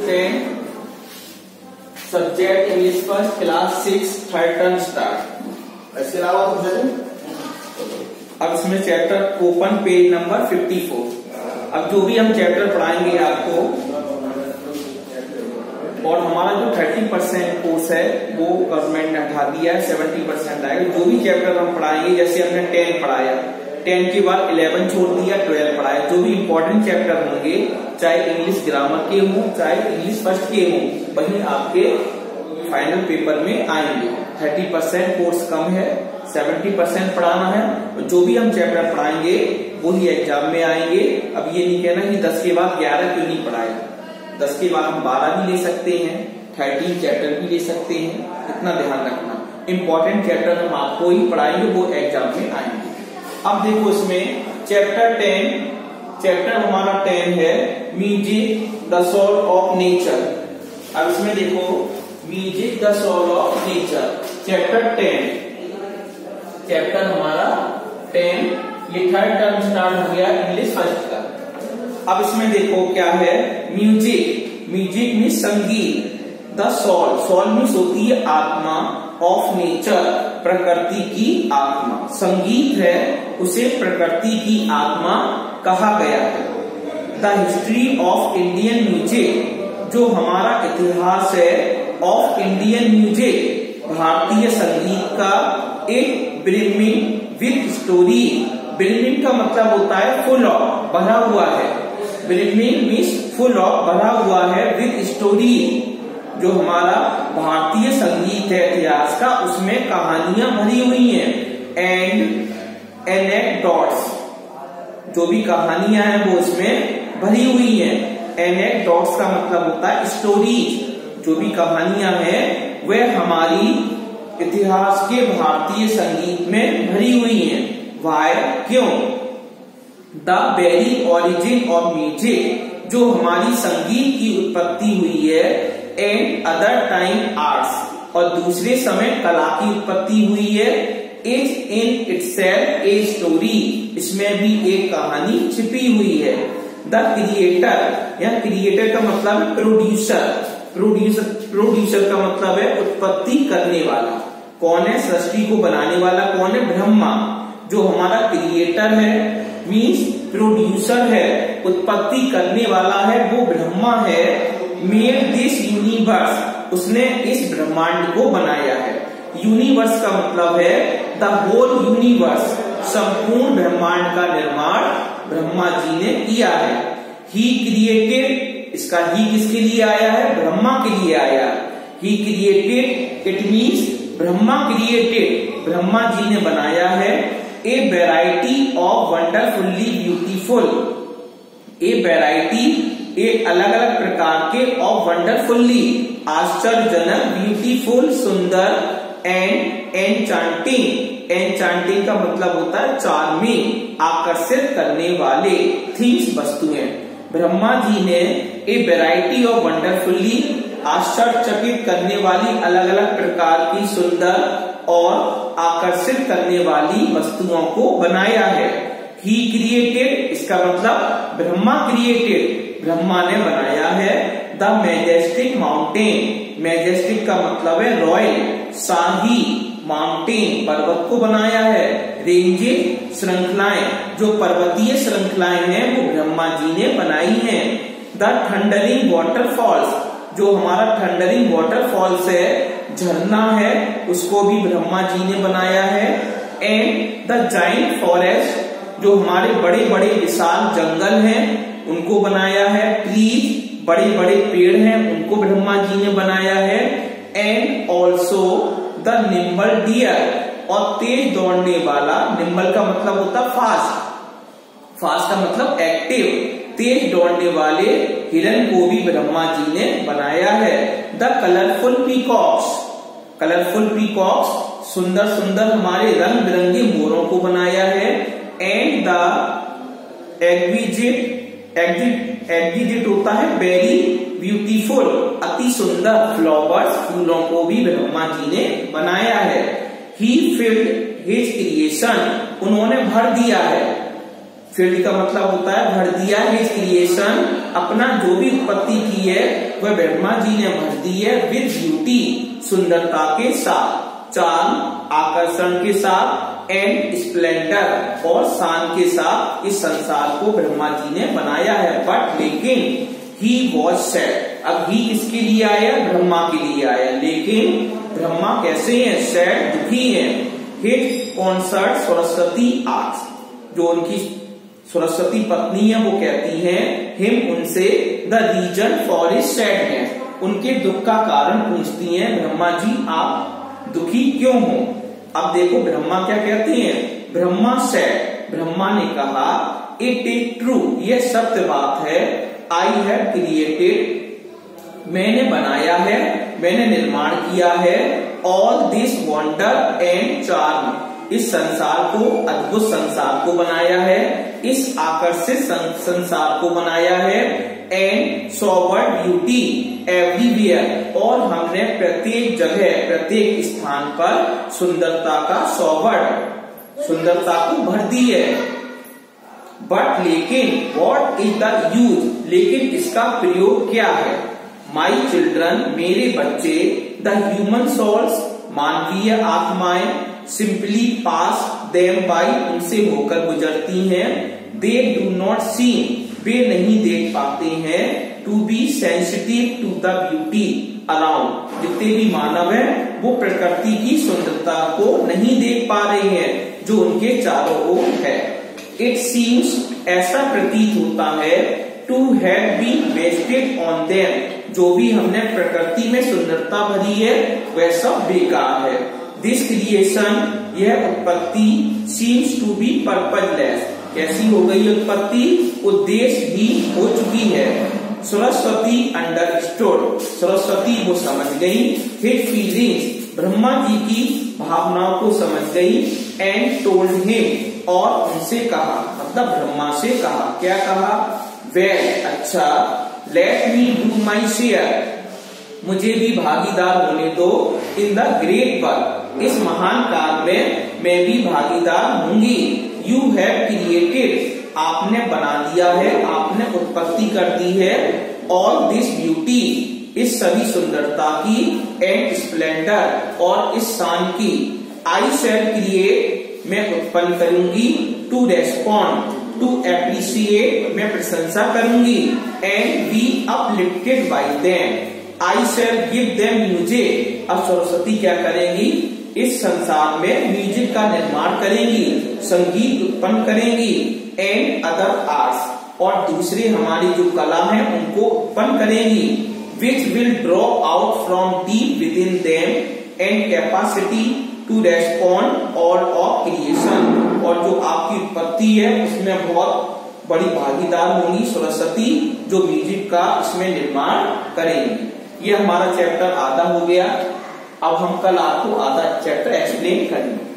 10 subject English first class 6 third term start. इसके अलावा कुछ है? अब इसमें चैप्टर ओपन पेज नंबर 54। अब जो भी हम चैप्टर पढ़ाएंगे आपको, और हमारा जो 30% कोर्स है वो गवर्नमेंट ने हटा दिया है, 70% आएगा। जो भी चैप्टर हम पढ़ाएंगे, जैसे हमने 10 पढ़ाया, 10 के बाद 11 छोड़ दिया, 12 पढ़ाया। जो भी इंपॉर्टेंट चैप्टर होंगे, चाहे इंग्लिश ग्रामर के हों, चाहे इंग्लिश फर्स्ट के हों, वही आपके फाइनल पेपर में आएंगे। 30% कोर्स कम है, 70% पढ़ाना है। और जो भी हम चैप्टर पढ़ाएंगे वही एग्जाम में आएंगे। अब ये नहीं कहना कि 10 के बाद 11 क्यों नहीं पढ़ाए। 10 के बाद हम 12 भी ले सकते हैं, 13 चैप्टर भी ले सकते हैं। इतना ध्यान रखना, इंपॉर्टेंट चैप्टर हम आपको ही पढ़ाएंगे, वो एग्जाम में आएंगे। अब देखो इसमें चैप्टर 10, चैप्टर हमारा 10 है music the soul of nature. अब इसमें देखो music the soul of nature, chapter 10, chapter हमारा 10, ये थर्ड टर्म स्टार्ट हो गया इंग्लिश फर्स्ट का। अब इसमें देखो क्या है, म्यूजिक, म्यूजिक मीन्स संगीत, द सोल, सोल मीन्स होती है आत्मा, ऑफ नेचर प्रकृति की आत्मा, संगीत है उसे प्रकृति की आत्मा कहा गया है। The history of Indian music, जो हमारा इतिहास है, ऑफ इंडियन म्यूजिक भारतीय संगीत का, एक ब्रिमिंग विद स्टोरी, ब्रिमिंग का मतलब होता है फुल ऑफ, भरा हुआ है, ब्रिमिंग मीन्स फुल ऑफ, भरा हुआ है, विद स्टोरी, जो हमारा भारतीय संगीत है इतिहास का, उसमें कहानियां भरी हुई हैं। एंड एनेक्डोट्स, जो भी कहानियां हैं वो इसमें भरी हुई हैं। एनेक्डोट्स का मतलब होता है स्टोरीज, जो भी कहानियां हैं वे हमारी इतिहास के भारतीय संगीत में भरी हुई हैं। वाई, क्यों? The very origin of music, जो हमारी संगीत की उत्पत्ति हुई है, एंड अदर टाइम आर्ट्स, और दूसरे समय कला की उत्पत्ति हुई है, is in itself a story, इसमें भी एक कहानी छिपी हुई है। द क्रिएटर, या क्रिएटर का मतलब प्रोड्यूसर, प्रोड्यूसर का मतलब है उत्पत्ति करने वाला। कौन है? सृष्टि को बनाने वाला कौन है? ब्रह्मा। जो हमारा क्रिएटर है मीन्स प्रोड्यूसर है, उत्पत्ति करने वाला है, वो ब्रह्मा है। मेड दिस यूनिवर्स, उसने इस ब्रह्मांड को बनाया है। यूनिवर्स का मतलब है द होल यूनिवर्स, संपूर्ण ब्रह्मांड का निर्माण ब्रह्मा जी ने किया है। ही क्रिएटेड, इसका ही किसके लिए आया है? ब्रह्मा के लिए आया। He created, it means Brahma created, Brahma ji ने बनाया है। A variety of wonderfully beautiful, a variety, एक अलग अलग प्रकार के, ऑफ वंडरफुल्ली आश्चर्यजनक, ब्यूटीफुल सुंदर, एंड एनचांटिंग, एनचांटिंग का मतलब होता है चार्मिंग, आकर्षित करने वाले, थिंग्स वस्तुएं। ब्रह्मा जी ने ए वेराइटी ऑफ वंडरफुल्ली, आश्चर्यचकित करने वाली अलग अलग प्रकार की सुंदर और आकर्षित करने वाली वस्तुओं को बनाया है। ही क्रिएटेड, इसका मतलब ब्रह्मा क्रिएटेड, ब्रह्मा ने बनाया है। द मैजेस्टिक माउंटेन, मैजेस्टिक का मतलब है रॉयल, शाही, माउंटेन पर्वत को बनाया है। रेंजेस, श्रृंखलाएं, जो पर्वतीय श्रृंखलाएं हैं वो ब्रह्मा जी ने बनाई हैं। द थंडरिंग वाटरफॉल्स, जो हमारा थंडरिंग वाटरफॉल्स है, झरना है, उसको भी ब्रह्मा जी ने बनाया है। एंड द जाइंट फॉरेस्ट, जो हमारे बड़े बड़े विशाल जंगल हैं उनको बनाया है। ट्रीज, बड़े बड़े पेड़ हैं, उनको ब्रह्मा जी ने बनाया है। And also the nimble deer, और तेज दौड़ने वाला, निम्बल का मतलब होता फास्ट, फास्ट का मतलब एक्टिव, तेज दौड़ने वाले हिरन को भी ब्रह्मा जी ने बनाया है। The colourful peacocks, colourful peacocks, सुंदर सुंदर हमारे रंग बिरंगे मोरों को बनाया है। एंड द एग्जिट होता है वेरी ब्यूटीफुल, अति सुंदर, फ्लावर्स, फूलों को भी ब्रह्मा जी ने बनाया है। ही फिल्ड हिज क्रिएशन, उन्होंने भर दिया है, फील्ड का मतलब होता है भर दिया, हिज क्रिएशन अपना जो भी उत्पत्ति की है वह ब्रह्मा जी ने भर दी है विद ब्यूटी, सुंदरता के साथ, चार्म, आकर्षण के साथ, एंड स्प्लेंडर, और शान के साथ इस संसार को ब्रह्मा जी ने बनाया है। बट लेकिन ही वॉज सैड, अब ही किसके लिए आया? ब्रह्मा के लिए आया। लेकिन ब्रह्मा कैसे हैं? सैड, दुखी हैं। हिज कॉन्सर्ट सरस्वती आस्क्ड, जो उनकी सरस्वती पत्नी है वो कहती हैं हिम उनसे, the reason for his sadness, उनके दुख का कारण पूछती हैं, ब्रह्मा जी आप दुखी क्यों हो? अब देखो ब्रह्मा क्या कहते हैं, ब्रह्मा सैड, ब्रह्मा ने कहा, इट इज ट्रू, यह सत्य बात है, आई हैव क्रिएटेड, मैंने बनाया है, मैंने निर्माण किया है, all this wonder and charm, इस संसार को, अद्भुत संसार को बनाया है, इस आकर्षित संसार को बनाया है, एंड सोवर ब्यूटी एवरीवेयर, और हमने प्रत्येक जगह, प्रत्येक स्थान पर सुंदरता का सोवर, सुंदरता को भर दी है। बट लेकिन व्हाट इज द यूज, लेकिन इसका प्रयोग क्या है? माई चिल्ड्रन, मेरे बच्चे, द ह्यूमन सोल्स, मानवीय आत्माएं, सिंपली पास देम बाई, उनसे होकर गुजरती हैं, दे डू नॉट सी, वे नहीं देख पाते हैं, to be sensitive to the beauty around, जितने भी मानव हैं वो प्रकृति की सुंदरता को नहीं देख पा रहे हैं जो उनके चारों ओर है। इट सीम्स, ऐसा प्रतीत होता है, to have been wasted on them, जो भी हमने प्रकृति में सुंदरता भरी है वह सब बेकार है। दिस क्रिएशन, यह उत्पत्ति, सीम्स टू बी पर्पजलेस, कैसी हो गई उत्पत्ति? उद्देश्यहीन हो चुकी है। सरस्वती अंडरस्टूड, सरस्वती वो समझ गई, हिज फीलिंग्स, ब्रह्मा जी की भावनाओं को समझ गई, एंड टोल्ड हिम, और उनसे कहा, मतलब ब्रह्मा से कहा, क्या कहा? वेल, अच्छा, let me do my share, मुझे भी भागीदार होने दो, इन द ग्रेट वर्क, इस महान कार्य में मैं भी भागीदार होंगी। यू हैव क्रिएटेड, आपने बना दिया है, आपने उत्पत्ति कर दी है, ऑल दिस ब्यूटी, इस सभी सुंदरता की, एंड स्प्लेंडर, और इस शान की, आई शैल क्रिएट, मैं उत्पन्न करूंगी, टू रेस्पॉन्ड, टू एप्रिशिएट, मैं प्रशंसा करूंगी, and be uplifted by them, I shall give them music, अब सरस्वती क्या करेंगी? इस संसार में म्यूजिक का निर्माण करेंगी, संगीत उत्पन्न करेंगी, एंड अदर आर्ट्स, और दूसरे हमारी जो कला है उनको उत्पन्न करेंगी, which will draw out from deep within them, and capacity to respond all of creation, और जो आपकी उत्पत्ति है उसमें बहुत बड़ी भागीदार होंगी सरस्वती, जो म्यूजिक का इसमें निर्माण करेंगी। ये हमारा चैप्टर आधा हो गया। अब हम कल आपको आधा चैप्टर एक्सप्लेन करेंगे।